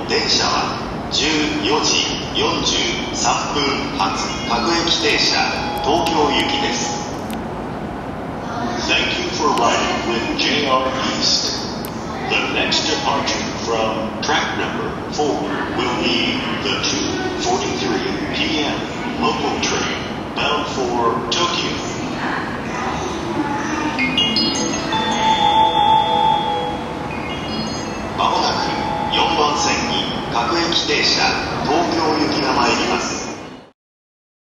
電車は14時43分発各駅停車東京行きです。 Thank you for riding with JR East. The next departure from track number 4 will be the 2:43 p.m. local train bound for Tokyo. まもなく4番線に各駅停車東京行きが参ります。